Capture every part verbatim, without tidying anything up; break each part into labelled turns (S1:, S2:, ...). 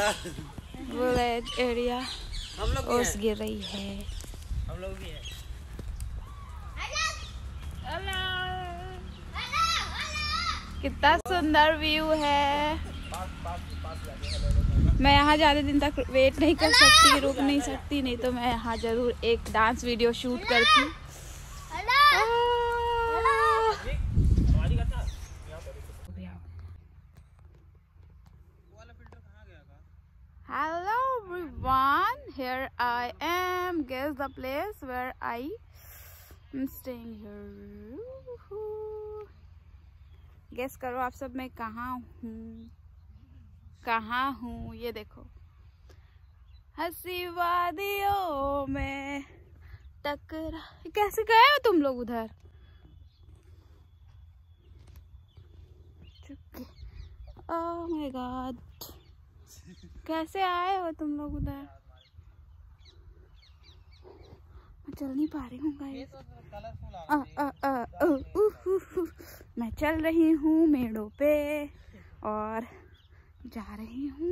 S1: Village area
S2: हम लोग
S1: ओस गिर रही है।
S2: हम लोग भी है।
S1: कितना सुंदर व्यू है। मैं यहाँ ज़्यादा दिन तक वेट नहीं कर सकती, रुक नहीं सकती, नहीं तो मैं यहाँ जरूर एक डांस वीडियो शूट करती। Hello everyone, here I am. Guess the place where I am staying here. Guess करो आप सब मैं कहाँ हूँ, कहाँ हूँ। ये देखो, हंसी वादियों में टकरा। कैसे गए हो तुम लोग उधर? ओह माय गॉड, कैसे आए हो तुम लोग उधर? मैं चल नहीं पा रही हूँ गाइस। मैं चल रही हूँ मेड़ों पे और जा रही हूँ।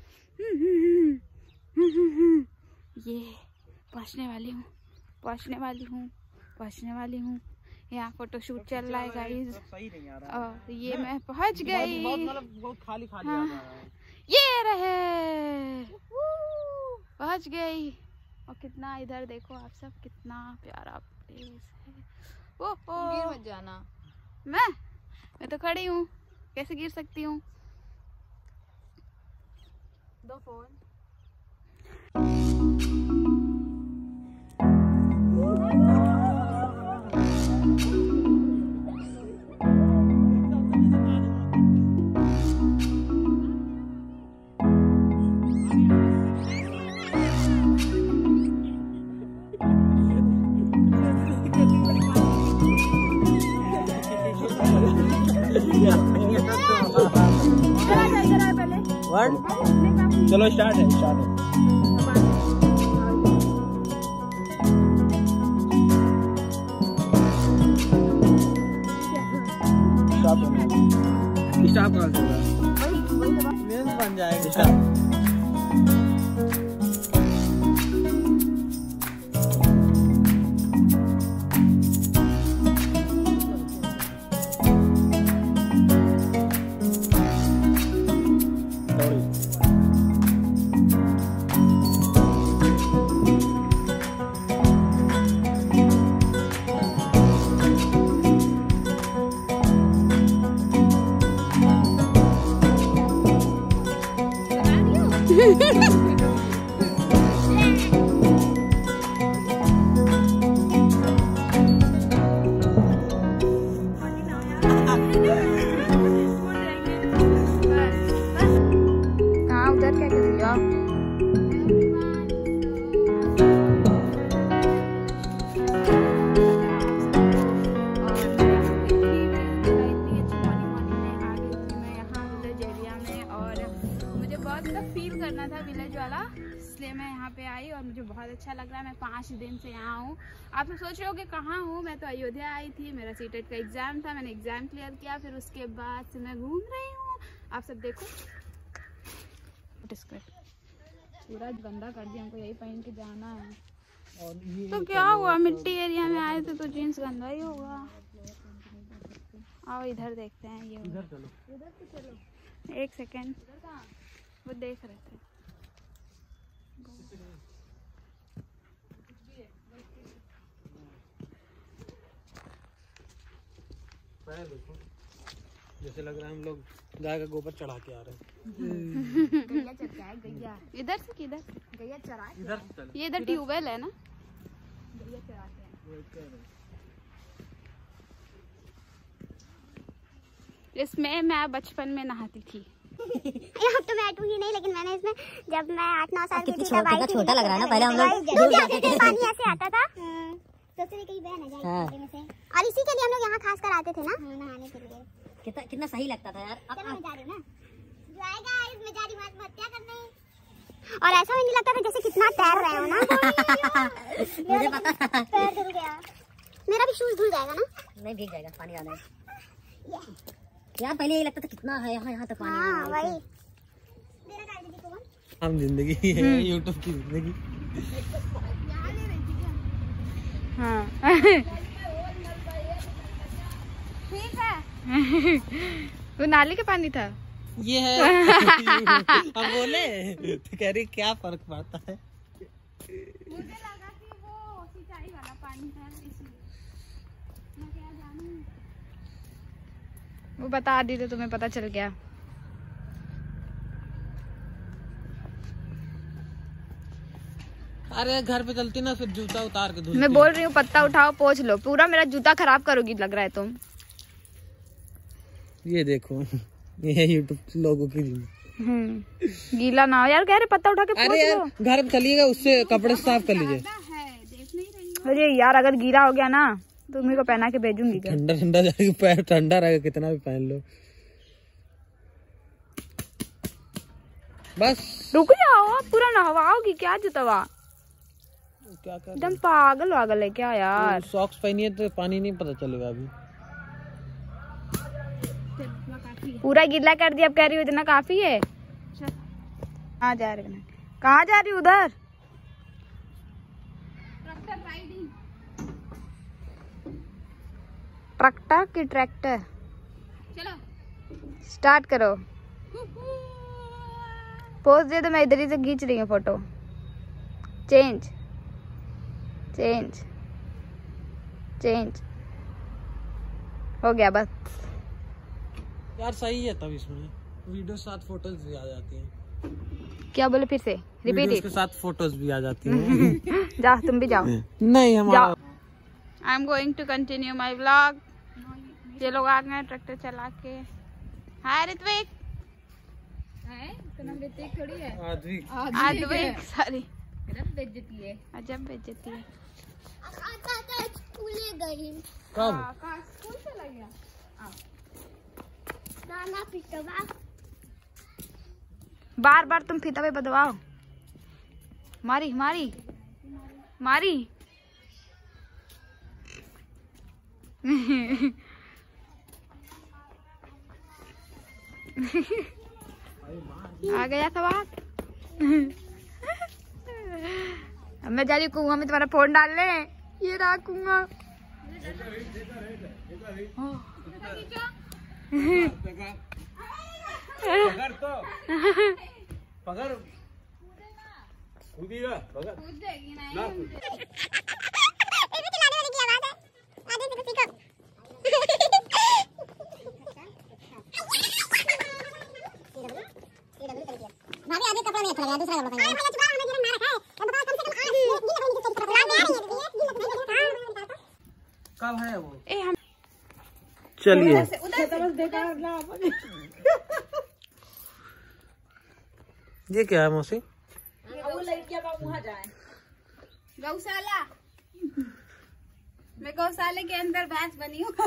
S1: ये पहुँचने वाली हूँ, पहुँचने वाली हूँ, पहुँचने वाली हूँ। यहाँ फोटोशूट चल रहा है गाइस और ये मैं पहुँच गई।
S2: बहुत खाली खाली आ रहा है।
S1: ये रहे, पहुँच गई। और कितना इधर देखो आप सब, कितना प्यारा प्लेस है। ओ गिर मत जाना। मैं मैं तो खड़ी हूँ, कैसे गिर सकती हूँ? दो फोन।
S2: वन चलो स्टार्ट है, स्टार्ट है। स्टार्ट कर दो, मीन्स बन जाएगा। स्टार्ट।
S1: कहाँ उधर क्या कर रही हो? फील करना था विलेज वाला, इसलिए मैं यहाँ पे आई और मुझे बहुत अच्छा लग रहा है। मैं पाँच दिन से यहाँ हूँ। आप लोग सोच रहे हो कि कहाँ हूँ? मैं तो अयोध्या आई थी, मेरा सीटेट का एग्जाम था, मैंने एग्जाम क्लियर किया, फिर उसके बाद से मैं घूम रही हूँ। आप सब देखो, पूरा गंदा कर दिया, हमको यही पहन के जाना है। तो क्या हुआ, मिट्टी एरिया में आए थे तो जीन्स गंदा ही होगा। आओ इधर देखते हैं। ये इधर चलो, इधर तो चलो। एक सेकेंड, वो देख रहे थे।
S2: देखो, जैसे लग रहा है हम लोग गाय का गोबर चढ़ा के आ रहे हैं।
S1: गैया चढ़ के आए, गैया। इधर से किधर? गैया चढ़ा के।
S2: इधर से चलो।
S1: ये इधर ट्यूबवेल है ना, गैया चढ़ा के। इसमें मैं बचपन में नहाती थी।
S3: यहाँ तो बैठूंगी नहीं, लेकिन मैंने इसमें जब मैं आठ नौ साल की थी तब आई थी।
S4: छोटा लग रहा है ना, पहले हम लोग डूब जाते थे,
S3: पानी ऐसे आता था, सोचते थे कहीं बह ना जाए में से। और इसी के लिए हम लोग यहाँ खास कर आते थे ना नहाने के लिए।
S4: कितना कितना सही लगता था यार।
S3: चलो मैं जा रही हूँ ना, जो आएगा इसमें जा रही हूँ आत्महत्या करने। और ऐसा भी नहीं लगता था जैसे कितना तैर रहे हो ना।
S4: मुझे पता,
S3: पैर धुल गया मेरा भी, शूज धुल जाएगा ना।
S4: नहीं भीग जाएगा, पानी आ जाएगा यार। पहले ये लगता था कितना है यहाँ, यहाँ तक पानी।
S3: हाँ वही।
S2: हम जिंदगी है यूट्यूब की जिंदगी।
S1: हाँ ठीक है। वो नाली का पानी था
S2: ये है। हम बोले तो कह रही क्या फर्क पड़ता है।
S1: मुझे लगा कि वो सिंचाई वाला पानी है इसलिए मैं क्या जानूं। वो बता दी तो तुम्हें पता चल गया।
S2: अरे घर पे चलती ना फिर जूता उतार के धुलती।
S1: मैं बोल रही हूँ पत्ता उठाओ पोंछ लो, पूरा मेरा जूता खराब करोगी लग रहा है तुम।
S2: ये देखो ये यूट्यूब लोगों की
S1: हम्म गीला ना हो यार, कह रहे पत्ता उठा के पोंछ
S2: अरे यार
S1: लो।
S2: घर पे चलिएगा उससे कपड़े साफ कर लीजिए।
S1: अरे यार अगर गीला हो गया ना तो मेरे को पहना के भेजूंगी।
S2: ठंडा ठंडा जाएगा, पैर ठंडा रहेगा कितना भी पहन लो। बस
S1: रुक जाओ, पूरा नहवाओगी क्या जुतवा?
S2: क्या कर
S1: एकदम पागल वागल है क्या यार।
S2: सॉक्स पहनी है तो पानी नहीं पता चलेगा अभी।
S1: पूरा गीला कर दिया, अब कह रही हो इतना काफी है। कहाँ जा रही है? कहाँ जा रही उधर? ट्रैक्टर की ट्रैक्टर चलो स्टार्ट करो। पोज दे तो मैं इधर ही से खींच रही हूँ फोटो। चेंज चेंज चेंज हो गया बस
S2: यार सही है। तब इसमें वीडियो के साथ फोटोज भी आ जाती हैं।
S1: क्या बोले फिर से रिपीट
S2: वीडियोस के साथ फोटोज भी आ जाती हैं।
S1: जाओ तुम भी जाओ।
S2: नहीं हमारा
S1: I am going to continue my vlog. ये लोग आ गए ट्रैक्टर चला के। हाय ऋत्विक। ऋत्विक थोड़ी है आद्विक सॉरी। बेइज्जती है अजब बेइज्जती है।
S3: स्कूल गई
S2: कब
S1: स्कूल चला गया।
S3: दाना पिटवा
S1: बार बार तुम फीता पे बदवाओ। मारी मारी मारी आ गया सवाल। अब मैं जा रही हूँ कुआं में तुम्हारा फोन डालने। ये रहा कुआं।
S2: पकड़ तो पकड़ कूदिएगा पकड़
S1: कूद जाएगी ना।
S3: भाभी आधे कपड़ा नहीं अच्छा लगा दूसरा कपड़ा पहन
S2: कब है वो?
S1: ए हम
S2: चलिए ये क्या है मौसी?
S1: गौशाला। मैं गौशाले के अंदर भैंस बनी हूँ।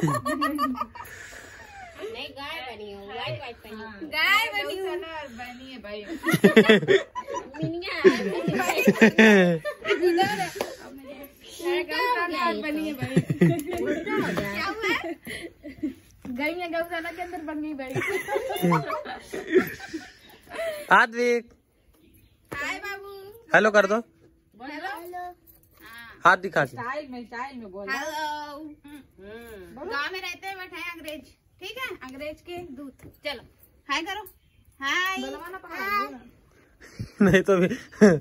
S4: नहीं गाय बनी हूँ, व्हाइट व्हाइट बनी हूँ।
S1: गाय बनी हूँ। बनी है भाई।
S4: मिनिया
S1: गौशाला बनी है भाई। क्या हुआ? गई है गौशाला के अंदर बन गई भाई।
S2: आद्विक
S1: हाय बाबू।
S2: हेलो कर दो।
S1: हेलो
S2: हाथ दिखा के।
S1: स्टाइल में स्टाइल में बोल। हेलो। गाँव में रहते हैं बैठे हैं अंग्रेज। ठीक है अंग्रेज के दूत। चलो हाय करो। हाय
S2: नहीं तो भी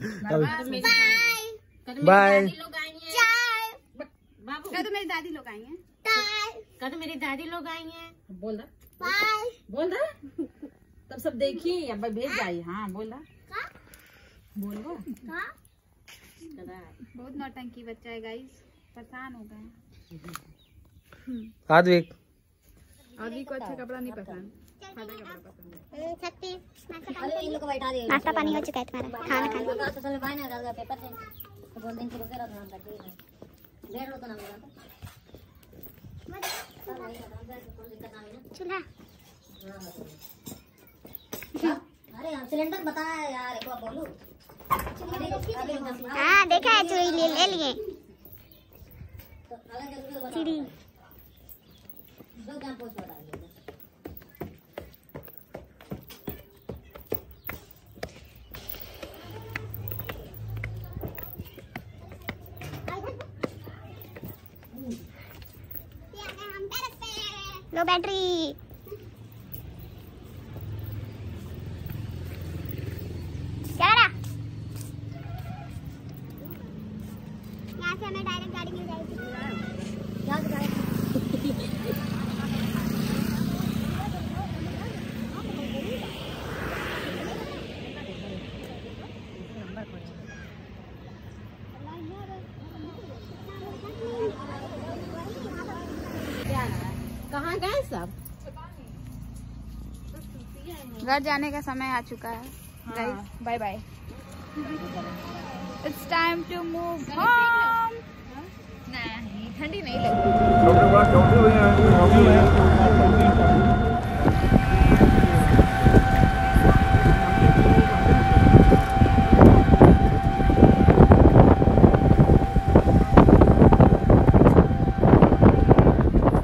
S2: बाय।
S1: बाबू कल तो मेरी दादी लोग आई हैं।
S4: कल तो मेरी दादी लोग आई हैं।
S5: बोल रहा बोल रहा तब सब देखिए या भेज जाइए। हाँ बोल रहा बोल रहा
S1: बहुत नौटंकी बच्चा है गाइस, परेशान हो गए।
S2: आद्विक
S1: आदि को अच्छा कपड़ा नहीं पसंद, सादा कपड़ा पसंद है।
S4: अरे इन लोग को बैठा दिए।
S3: नाश्ता पानी हो चुका है तुम्हारा, खाना खाना।
S4: तो चलो भाई ना डाल पेपर से तो बोल दिन से रुके रहो ना बैठ गए डेढ़ लो तो ना मिला
S3: चूल्हा।
S4: अरे हम सिलेंडर बताया यार एक बार बोलूं।
S3: हाँ देखा है चूड़ी ले ले लिए
S4: तो अलग जरूरी बता
S3: चिड़ी।
S4: दो काम पोस्ट बता दीजिए।
S3: Low battery. क्या रहा? यहाँ से हमें डायरेक्ट गाड़ी मिल जाएगी। यहाँ से डायरेक्ट
S5: कहाँ गए सब?
S1: घर जाने का समय आ चुका है। Bye bye. It's time to move home. नहीं ठंडी नहीं लगी।